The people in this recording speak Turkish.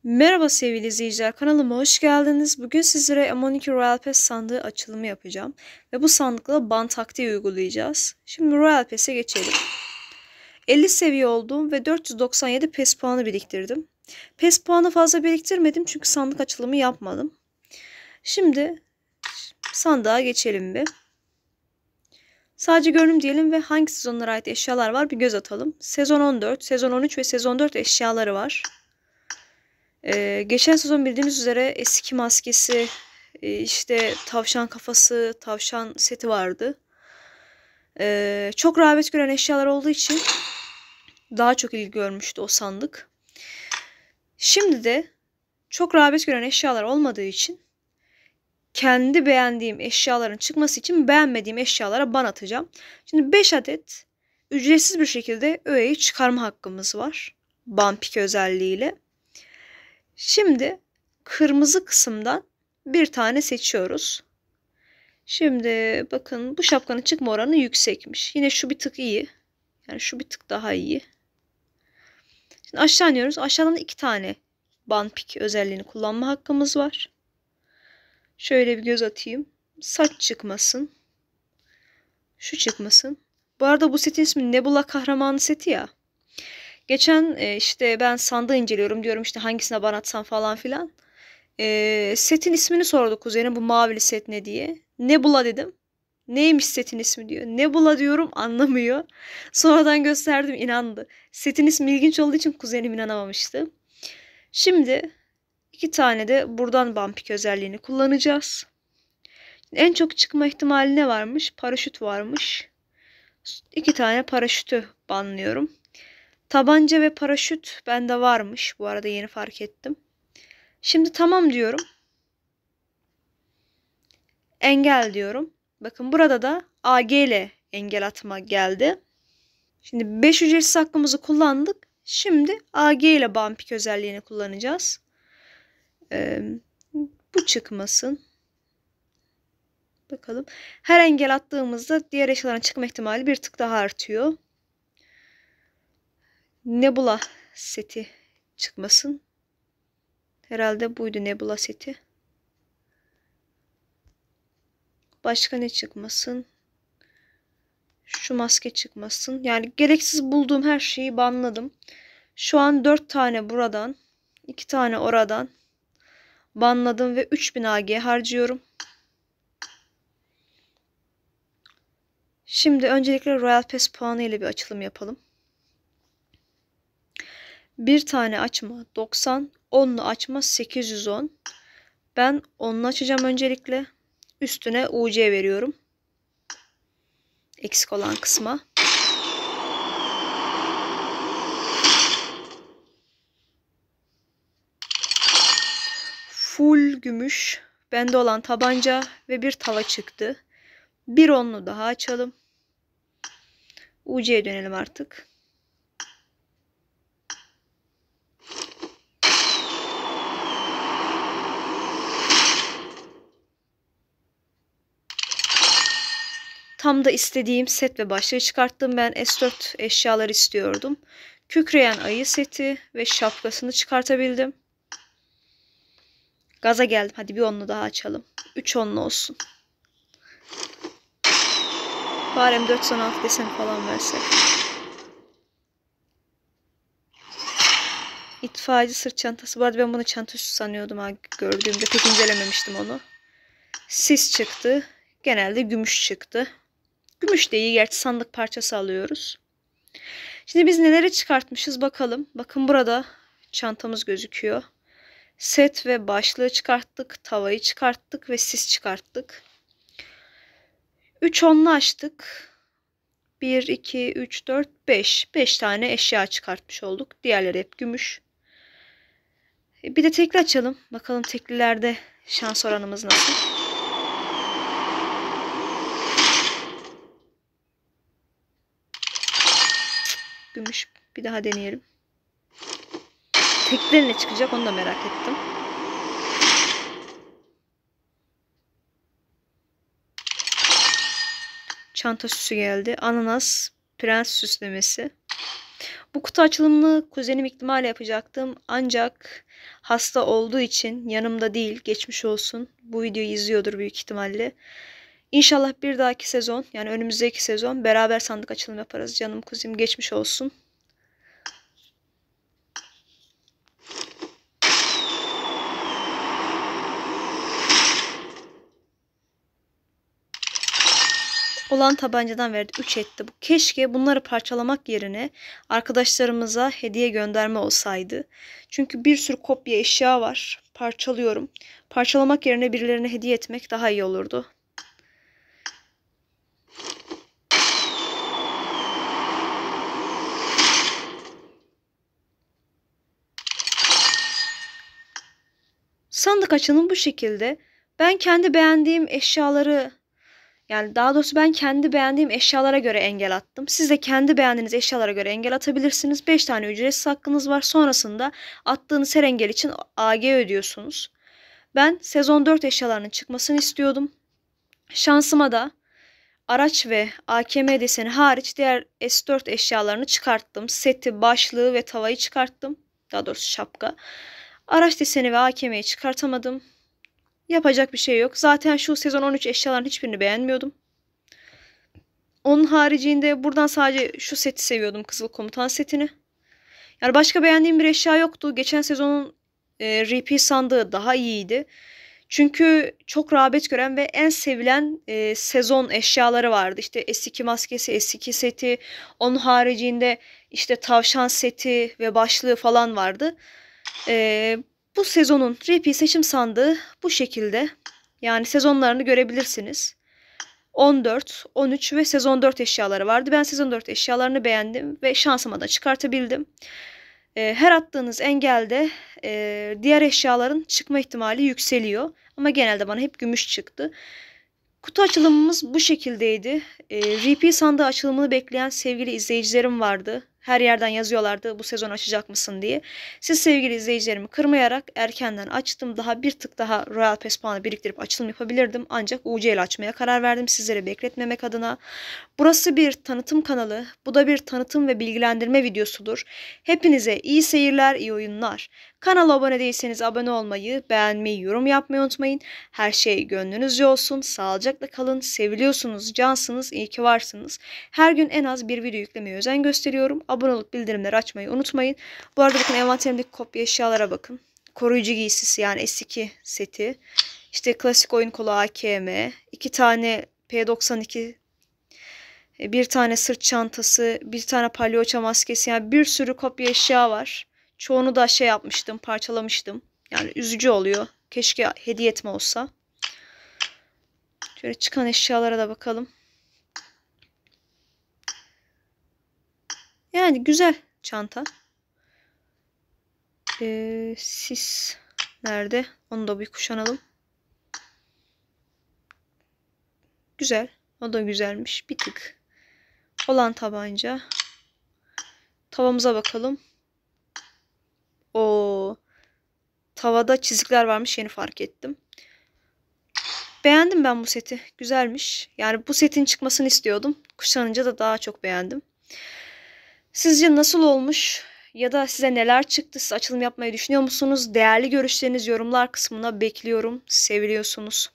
Merhaba sevgili izleyiciler, kanalıma hoş geldiniz. Bugün sizlere M12 Royal Pass sandığı açılımı yapacağım. Ve bu sandıkla ban taktiği uygulayacağız. Şimdi Royal Pass'e geçelim. 50 seviye oldum ve 497 PES puanı biriktirdim. PES puanı fazla biriktirmedim çünkü sandık açılımı yapmadım. Şimdi sandığa geçelim bir. Sadece görünüm diyelim ve hangi sezonlara ait eşyalar var bir göz atalım. Sezon 14, sezon 13 ve sezon 4 eşyaları var. Geçen sezon bildiğimiz üzere eski maskesi, işte tavşan kafası, tavşan seti vardı. Çok rağbet gören eşyalar olduğu için daha çok ilgi görmüştü o sandık. Şimdi de çok rağbet gören eşyalar olmadığı için kendi beğendiğim eşyaların çıkması için beğenmediğim eşyalara ban atacağım. Şimdi 5 adet ücretsiz bir şekilde öğeyi çıkarma hakkımız var. Ban pik özelliğiyle. Şimdi kırmızı kısımdan bir tane seçiyoruz. Şimdi bakın bu şapkanın çıkma oranı yüksekmiş. Yine şu bir tık iyi. Yani şu bir tık daha iyi. Şimdi aşağı iniyoruz. Aşağıdan 2 tane ban pik özelliğini kullanma hakkımız var. Şöyle bir göz atayım. Saç çıkmasın. Şu çıkmasın. Bu arada bu setin ismi Nebula Kahramanı seti ya. Geçen işte ben sandığı inceliyorum. Diyorum işte hangisine ban atsam falan filan. Setin ismini sordu kuzenim, bu mavili set ne diye. Nebula dedim. Neymiş setin ismi diyor. Nebula diyorum, anlamıyor. Sonradan gösterdim, inandı. Setin ismi ilginç olduğu için kuzenim inanamamıştı. Şimdi 2 tane de buradan bumpik özelliğini kullanacağız. En çok çıkma ihtimali ne varmış? Paraşüt varmış. 2 tane paraşütü banlıyorum. Tabanca ve paraşüt bende varmış. Bu arada yeni fark ettim. Şimdi tamam diyorum. Engel diyorum. Bakın burada da AG ile engel atma geldi. Şimdi 5 ücretsiz hakkımızı kullandık. Şimdi AG ile bumpik özelliğini kullanacağız. Bu çıkmasın. Bakalım. Her engel attığımızda diğer eşyaların çıkma ihtimali bir tık daha artıyor. Nebula seti çıkmasın. Herhalde buydu Nebula seti. Başka ne çıkmasın? Şu maske çıkmasın. Yani gereksiz bulduğum her şeyi banladım. Şu an 4 tane buradan, 2 tane oradan banladım ve 3000 AG harcıyorum. Şimdi öncelikle Royal Pass puanı ile bir açılım yapalım. Bir tane açma 90, 10'lu açma 810. Ben 10'lu açacağım öncelikle. Üstüne UC veriyorum. Eksik olan kısma. Full gümüş. Bende olan tabanca ve bir tava çıktı. Bir 10'lu daha açalım. UC'ye dönelim artık. Tam da istediğim set ve başlığı çıkarttım. Ben S4 eşyalar istiyordum. Kükreyen ayı seti ve şapkasını çıkartabildim. Gaza geldim. Hadi bir 10'lu daha açalım. 3 10'lu olsun. Bari M416 desen falan versek. İtfaiyeci sırt çantası. Bu arada ben bunu çanta üstü sanıyordum. Gördüğümde pek incelememiştim onu. Sis çıktı. Genelde gümüş çıktı. Gümüş de iyi. Gerçi sandık parçası alıyoruz. Şimdi biz neleri çıkartmışız bakalım. Bakın burada çantamız gözüküyor. Set ve başlığı çıkarttık. Tavayı çıkarttık ve sis çıkarttık. 3 onlu açtık. 1, 2, 3, 4, 5. 5 tane eşya çıkartmış olduk. Diğerleri hep gümüş. Bir de tekli açalım. Bakalım teklilerde şans oranımız nasıl. Gümüş. Bir daha deneyelim. Tekliler ne çıkacak onu da merak ettim. Çanta süsü geldi. Ananas prens süslemesi. Bu kutu açılımını kuzenim ihtimalle yapacaktım. Ancak hasta olduğu için yanımda değil. Geçmiş olsun. Bu videoyu izliyordur büyük ihtimalle. İnşallah bir dahaki sezon, yani önümüzdeki sezon beraber sandık açılımı yaparız. Canım kuzim, geçmiş olsun. Olan tabancadan verdi. 3 etti. Bu keşke bunları parçalamak yerine arkadaşlarımıza hediye gönderme olsaydı. Çünkü bir sürü kopya eşya var. Parçalıyorum. Parçalamak yerine birilerine hediye etmek daha iyi olurdu. Sandık açılımı bu şekilde. Ben kendi beğendiğim eşyaları, yani daha doğrusu ben kendi beğendiğim eşyalara göre engel attım. Siz de kendi beğendiğiniz eşyalara göre engel atabilirsiniz. 5 tane ücretsiz hakkınız var. Sonrasında attığınız her engel için AG ödüyorsunuz. Ben sezon 4 eşyalarının çıkmasını istiyordum. Şansıma da araç ve AKM deseni hariç diğer S4 eşyalarını çıkarttım. Seti, başlığı ve tavayı çıkarttım. Daha doğrusu şapka. Araç deseni ve AKM'yi çıkartamadım. Yapacak bir şey yok. Zaten şu sezon 13 eşyaların hiçbirini beğenmiyordum. Onun haricinde buradan sadece şu seti seviyordum. Kızıl Komutan setini. Yani başka beğendiğim bir eşya yoktu. Geçen sezonun RP sandığı daha iyiydi. Çünkü çok rağbet gören ve en sevilen sezon eşyaları vardı. İşte S2 maskesi, S2 seti. Onun haricinde işte tavşan seti ve başlığı falan vardı. Bu sezonun RP seçim sandığı bu şekilde. Yani sezonlarını görebilirsiniz. 14, 13 ve sezon 4 eşyaları vardı. Ben sezon 4 eşyalarını beğendim ve şansıma da çıkartabildim. Her attığınız engelde diğer eşyaların çıkma ihtimali yükseliyor. Ama genelde bana hep gümüş çıktı. Kutu açılımımız bu şekildeydi. RP sandığı açılımını bekleyen sevgili izleyicilerim vardı. Her yerden yazıyorlardı bu sezon açacak mısın diye. Siz sevgili izleyicilerimi kırmayarak erkenden açtım. Daha bir tık daha Royal Pass puanı biriktirip açılım yapabilirdim. Ancak UC ile açmaya karar verdim sizlere bekletmemek adına. Burası bir tanıtım kanalı. Bu da bir tanıtım ve bilgilendirme videosudur. Hepinize iyi seyirler, iyi oyunlar. Kanala abone değilseniz abone olmayı, beğenmeyi, yorum yapmayı unutmayın. Her şey gönlünüzce olsun. Sağlıcakla kalın. Seviliyorsunuz, cansınız, iyi ki varsınız. Her gün en az bir video yüklemeye özen gösteriyorum. Abone olup bildirimleri açmayı unutmayın. Bu arada bakın envanterimdeki kopya eşyalara bakın. Koruyucu giysisi yani S2 seti. İşte klasik oyun kolu AKM. 2 tane P92, bir tane sırt çantası, bir tane palyaço maskesi. Yani bir sürü kopya eşya var. Çoğunu da şey yapmıştım, parçalamıştım. Yani üzücü oluyor. Keşke hediye etme olsa. Şöyle çıkan eşyalara da bakalım. Yani güzel çanta. Sis nerede? Onu da bir kuşanalım. Güzel. O da güzelmiş. Bir tık. Olan tabanca. Tavamıza bakalım. O tavada çizikler varmış. Yeni fark ettim. Beğendim ben bu seti. Güzelmiş. Yani bu setin çıkmasını istiyordum. Kuşanınca da daha çok beğendim. Sizce nasıl olmuş? Ya da size neler çıktı? Siz açılım yapmayı düşünüyor musunuz? Değerli görüşleriniz yorumlar kısmına bekliyorum. Seviliyorsunuz.